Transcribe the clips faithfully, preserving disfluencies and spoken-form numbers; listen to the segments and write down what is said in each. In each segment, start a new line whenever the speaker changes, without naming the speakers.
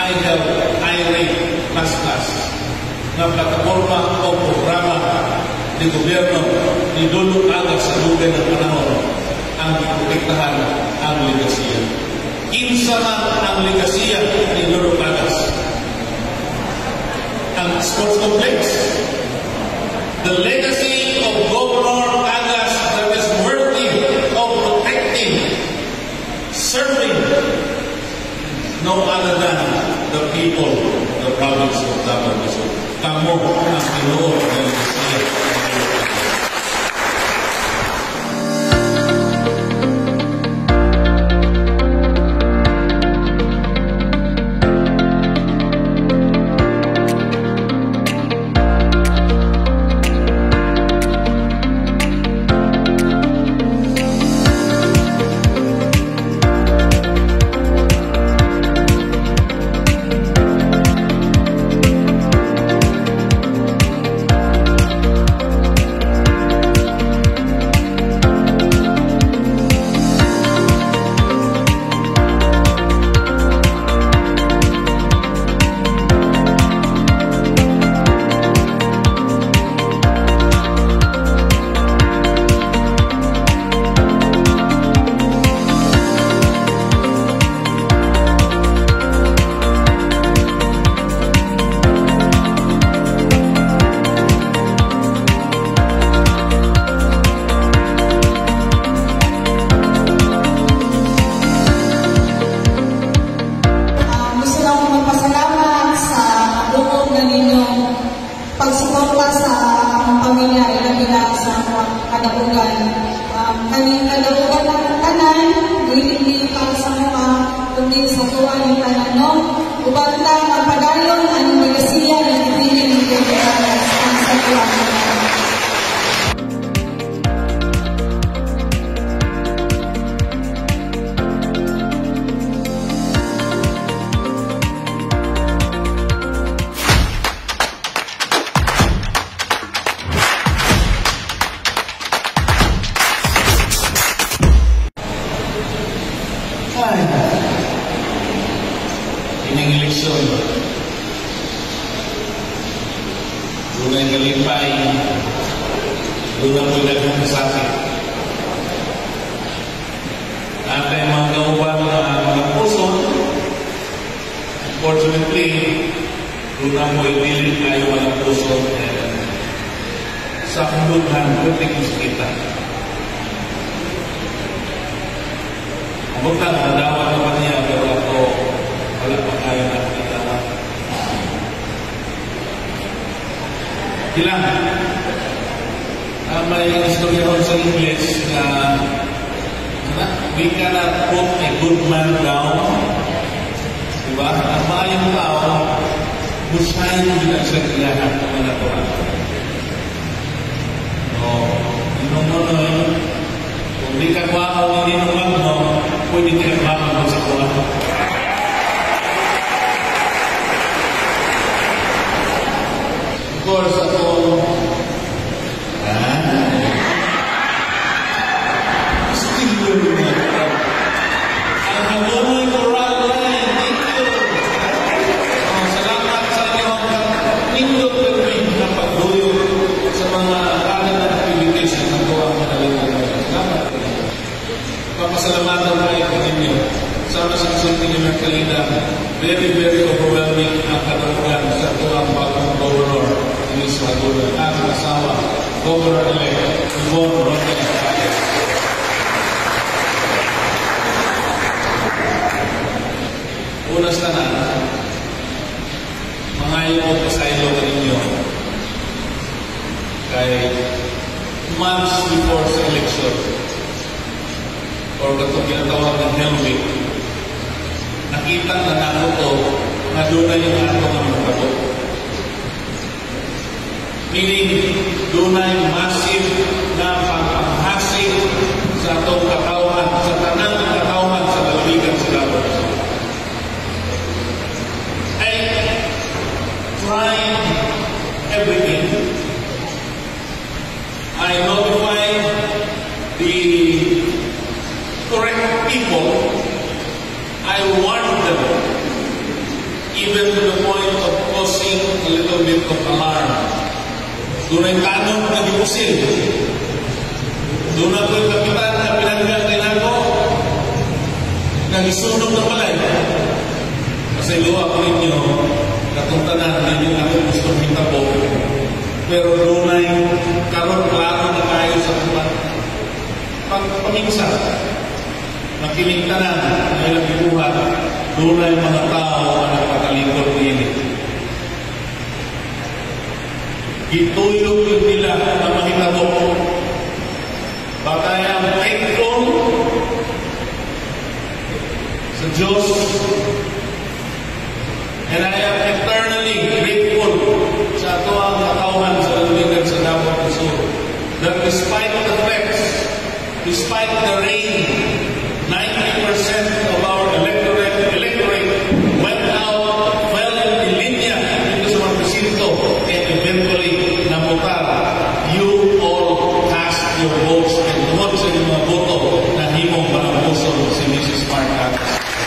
iHealth, iRate plus plus na plataforma o programa ni gobyerno ni Dudut Agas sa lugay ng panahon ang iprotektahan ang legasiya. Kinsa man ang legasiya ni Dudut Agas? Ang sports complex. The legacy of Governor Agas that is worthy of protecting, serving no other than the people of the province of Davao del Sur. Kamo ang Pinoon ng legasiya.
pagsuporta sa ang pamilya ilagila sa kadabugan. Um, kaning kadabugan ng tanan, dili para sa mga kundi sa tuwa ng tanan, no? Ubanta, magpadayon ang legasiya ng ipili ng Pilipinas ang sa tuwa ng tanan.
Ining eleksyon, doon ang galipay, doon ang bulag ng kasakit. At ay mga kauban na mga puso, unfortunately, doon ang buhay kayo mga puso sa kundungan, butik mo sa kita. Bukang nadawa naman niya, pero ako wala pa kayo nakita na. Ilang, uh, may istorya ron sa English na uh, we cannot put a good man down. Diba? Ang maayong tao, busayin mo din sa kailangan ng mga natural. So, inong mo na yun. Kung di ka kuwakaw ng inuman mo, pwede tinagpapan mo sa kuwa. Of course, ako, ah, still doing that. Ang halunoy ko right line, thank you. Oh, salamat sa inyong nindot permit na pagduyo sa mga kanan na activities na nagawa ng nalalaman. Salamat. Papasalamatan tayo po ninyo. Sama sa kasunti niyo ng kalina, very, very overwhelming ang katawagan sa tuwang bagong governor ni Swagulan at asawa, Governor-elect Yvonne Rodney Paez. Unas na na, mga iyong pasaylo ka ninyo kay months before sa election or katong ginatawag ng Hell Week, nakita na nato to na doon na yung ato ng magkato. Meaning, doon na yung massive na pagpahasing sa atong katawan, sa tanang katawan sa lalawigan sa Davao. I tried everything. I notified the correct people. I warned them. even to the point of causing a little bit of alarm. Doon ay tanong na gibusil. Doon ako yung kapitan na pinagkakin ako, nagisunog na palay. Kasi luwa ko ninyo, katuntanan, hindi ako gusto hitabo. Pero doon ay karoon klaro na tayo sa pagpamingsa. Makiligtanan, ngayon ibuhat, doon ay mga tao na nagpatalikod nila. Itulog yun nila na mahitabo. Baka ang thankful sa Diyos. And I am eternally grateful sa ato ang katauhan sa lumigan sa Davao del Sur. That despite the threats, despite the rain, ninety percent of our electorate, electorate went out, fell in linya dito sa mga presinto, and eventually namutar. You all cast your votes and tungod sa inyong mga boto na himong malamuso si Missus Mark.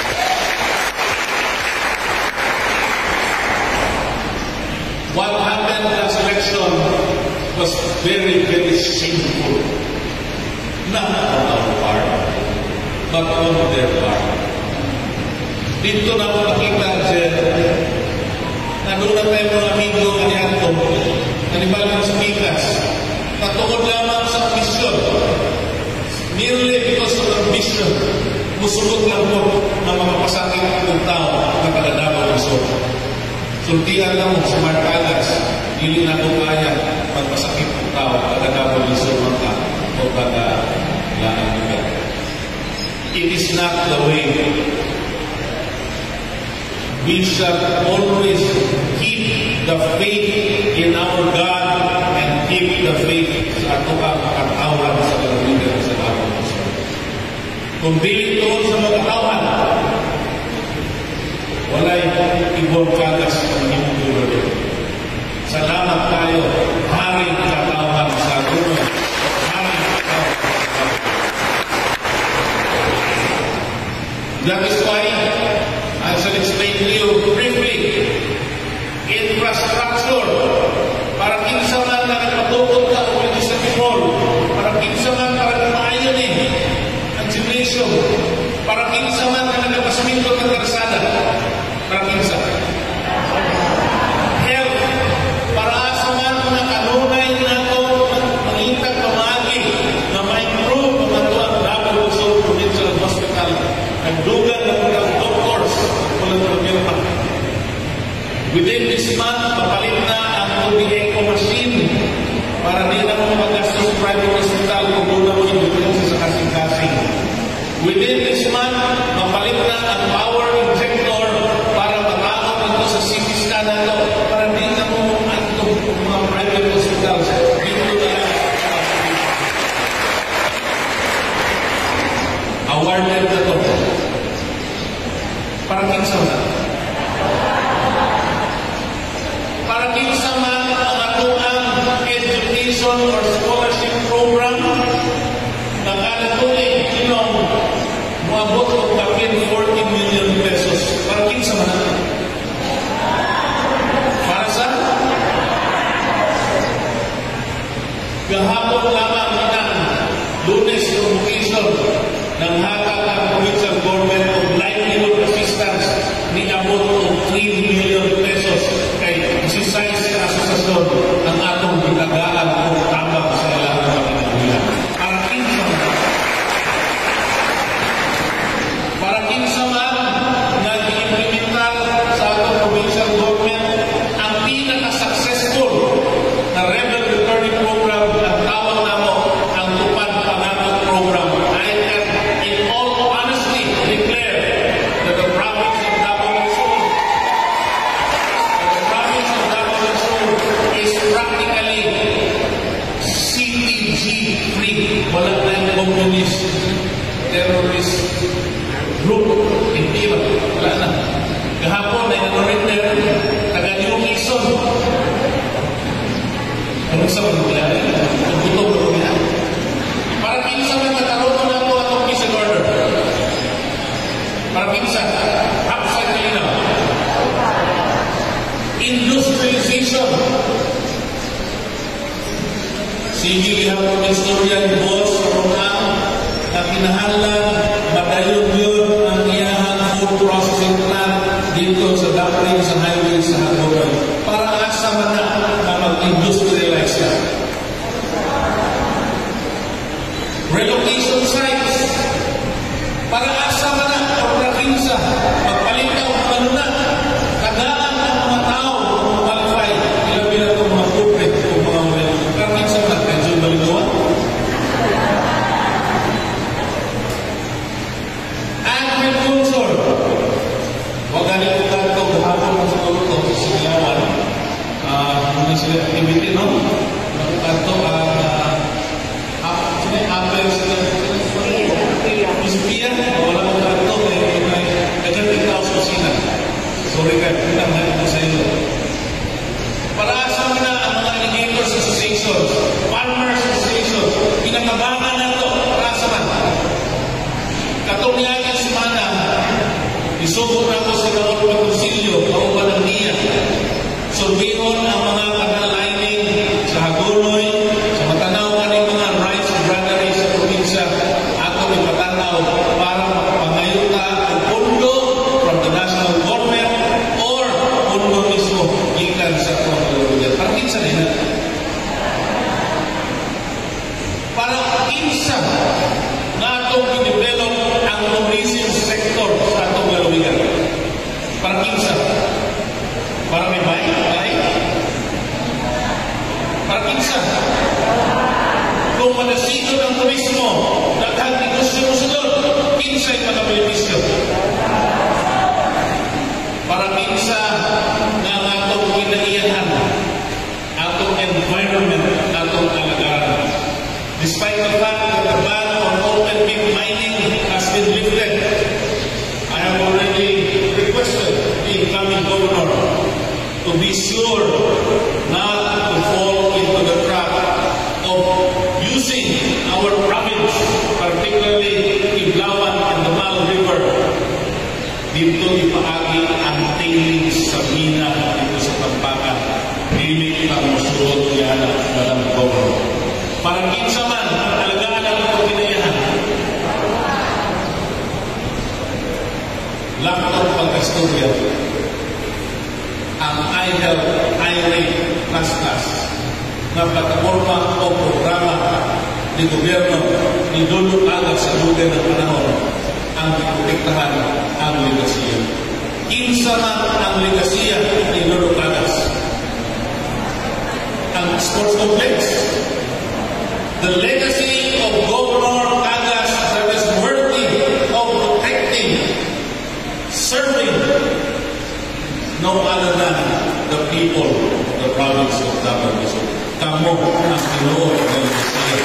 What happened last election was very, very shameful. Not on our part, but on their part. Dito na ako nakita, Jen, na doon na tayo mga amigo kanyato, kanibal mo sa Pikas, patungod lamang sa mission. Merely because of ambition, musugot lang po na mamapasakit ng tao na kadadabang mission. Sultihan lang mo sa Marcadas, hindi na ito kaya magpasakit ng tao kadadabang mission ng tao o kadadabang lugar. It is not the way. We shall always keep the faith in our God and keep the faith sa ato ang katawhan sa kalamigan sa Davao del Sur. Kung dili doon sa mga katawhan, walay ibang kagas ng inyong dulo. Salamat tayo, haring katawhan sa dulo. Haring katawhan sa dulo. That is why I shall explain to you briefly. Infrastructure. Para kinsa man na nagpatukod ka o hindi sa Timor. Para kinsa man para maayon eh. Ang gymnasium. Para kinsa man na nagpasaminto ng karsada. Para kinsa. Health. Para asa man na kanunay na ito mangitag pamagi na may improve ang ito ang Davao del Sur Provincial Hospital. Nagdugan ng mga doctors walang problema. Within this month, papalit na ang tubig eco machine para di na mo magastos private hospital kung muna mo yung sa kasing-kasing. Within this month, papalit na ang power injector para matawag ito sa C T scan na ito para di na mo ito mga private hospitals. Dito na awarded na ito. Para kinsa man. Para kinsa man ang atuang education or scholarship program na kanatuloy kinong muabot o kapin forty million pesos. Para kinsa man. Para sa gahapon lamang na Lunes Convocation ng hatag ang provincial government of livelihood assistance ni abot o three million pesos kay isisay sa asosasyon ang atong gitagaan o tabang sa ilang mga pinagulang. Para kinsa man. Para kinsa man nag-implementar sa atong provincial government ang pinaka-successful na rebel returning program ang tawag namo ang Tupad Pangatot program. I can in all honesty declare that the province of Davao del Sur the province of Davao del Sur is practically C T G free. Wala na yung communist terrorist group hindi ba? Wala na. Kahapon ay nag-return taga-New Quezon. Ano sa mga ang butong na mga para kinsa man nagkaroon na ito atong peace and order. Para kinsa upside kalinaw. sige gihapon ng istorya ni boss sa na kinahanglan madayon yun ang iyahang food processing plant dito sa Dapling sa highway sa Hagogan para asa man na na mag-industrialize siya. Relocation sites para asa man na pagprakinsa magpalitaw ng manuna tagaan ng mga tao kung qualify ilabi na itong mga corporate o mga ulit prakinsa man medyo balituan. Agriculture wag ganit ko kanto gahapon mo sa tulo sa Silawan muna sila activity no kanto ang sila apel sila Ispian, wala mo kanto may kajang tao sa kusina sorry ka, pinang na ito sa iyo para asa na ang mga alligators association farmers association pinakabangan na ito para asa man katong niyagan si Mana isubok na ako sa Raul Patrosilio kauban ng niya surbihon ang mga canal lining sa Hagonoy sa matanaw kaning mga rice granary sa probinsya ato ipatanaw para makapangayuta ang pondo from the national government or pondo mismo gikan sa pamilya para kinsa nila para kinsa na atong i-develop ang tourism sector sa atong lalawigan para kinsa para may bahay bahay para kinsa kung manasito ng turismo daghang negosyo mo sunod kinsa yung mga benepisyo para kinsa na ang atong kinaiyahan atong environment atong alagaan despite the fact that the ban on open pit mining has been lifted I have already requested the incoming governor to be sure not to fall into the trap of using our province, particularly Iblawan and the Mal River, dito ipaagi ang tailings sa mina dito sa Tampakan. Dili ang musulot yan dalam governor. Para kinsa man, alagaan ang pagkinayahan. Lakot pagkastorya. Ang I H E L T, I-Rate, Plus-Plus na plataforma o programa ni gobyerno ni Dulot agad sa lugar ng panahon ang protektahan ang legasiya. Kinsa man ang legasiya ni Dulot agad? Ang sports complex. The legacy of Governor Agas that is worthy of protecting, serving no other than the people of the province of Davao. Kamo ang Ginoo ng Siya.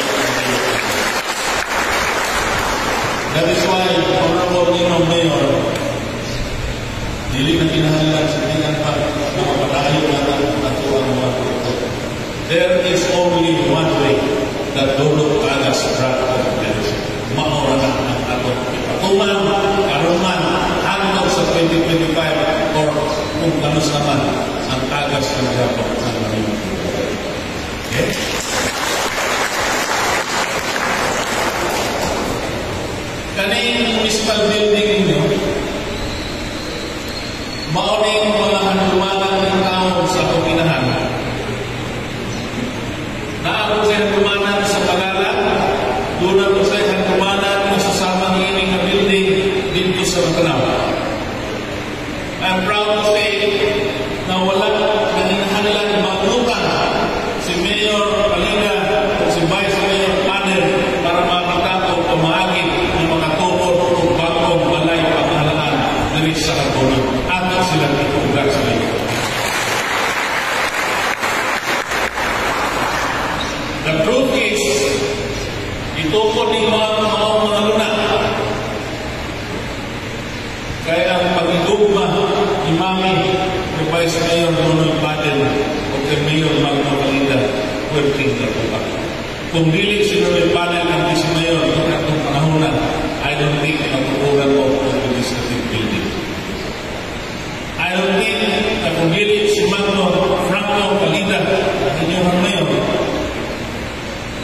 That is why, Honorable Ninong Mayor, dili na kinahanglan sa tingnan pa mga patayo natin at ang mga produkto. There is only one way that Dulot Agas brought confidence. Maura na ang atong ipatuman, karuman, hanggang sa twenty twenty-five or kung ganus naman ang Agas ng Japon ng Manila. Okay? Kaning municipal building ninyo, mauling mga handumanan ng taon sa Paginahan. Naabot sa handumanan sa Pagalan, doon ako sa handumanan na sasamang ining na building dito sa Matanao. I'm proud to say na wala nanginahanglan maglutan si Mayor Paliga o si Vice Mayor Panel para makita o pamaagin ng mga tupod o bagong balay panghalaan na rin sa Hagonoy. Ato sila itugar sa iyo. The truth is, itukod ni mga mga luna. Kaya ang pag-idugma ni Mami, ni Vice Mayor Nonoy Baden o kay Mayor Magno Valida, working na po ba? Kung dili si Nonoy Baden ang si Mayor noong atong panahonan, I don't think na tuturan mo ang legislative building. I don't think na kung dili si Magno Franco Valida, ang inyong Mayor,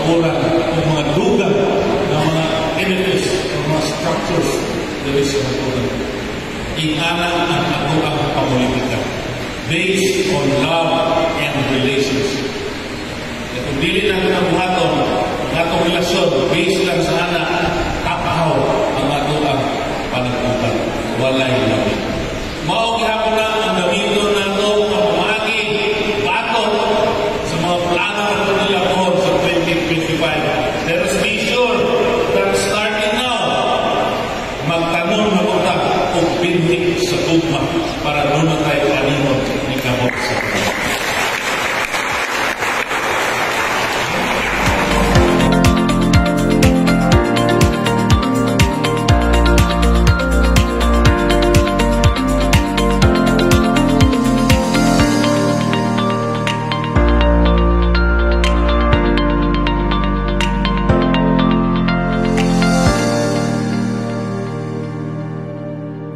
kauran o mga dugang ng mga edifice o mga structures dito sa naturan. Ingana ang ato ang pamulitika based on love and relationship. Kung dili natin ang buhaton, ang atong relasyon, based lang sa anak, tapahaw ang ato ang panagputan. Walay labi. Mao gihapon na ang gamiton nato ang pamagi, baton sa mga plano nato nila po sa twenty twenty-five. Let us be sure that starting now, magtanong na punta o bintik sa tugma para doon na tayo kaningon ni Kabok sa